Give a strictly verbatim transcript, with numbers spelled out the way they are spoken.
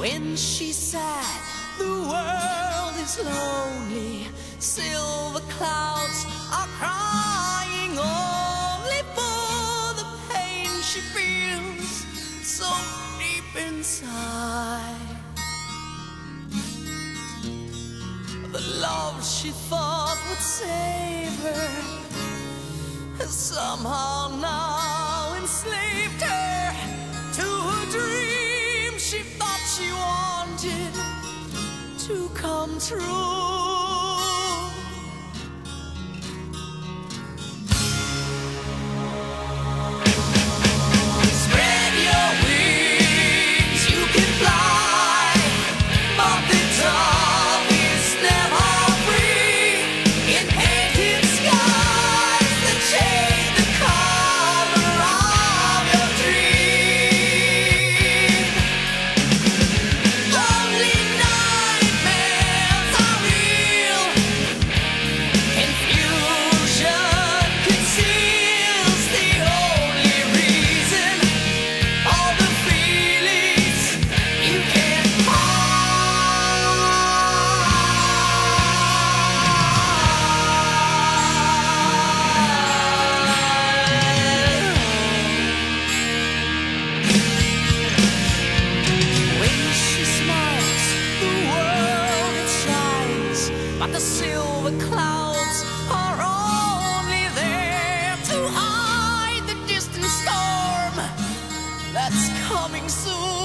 When she's sad, the world is lonely. Silver clouds are crying only for the pain she feels so deep inside. The love she thought would save her has somehow now enslaved her to a dream she thought she wanted to come true. Spread your wings, you can fly, but the dove is never free. In painted skies that shade the color of your dream. Lonely nightmares are real. Confusion conceals the only reason. All the feelings you can't When she smiles, the world it shines, but the silver clouds are only there to hide the distant storm that's coming soon.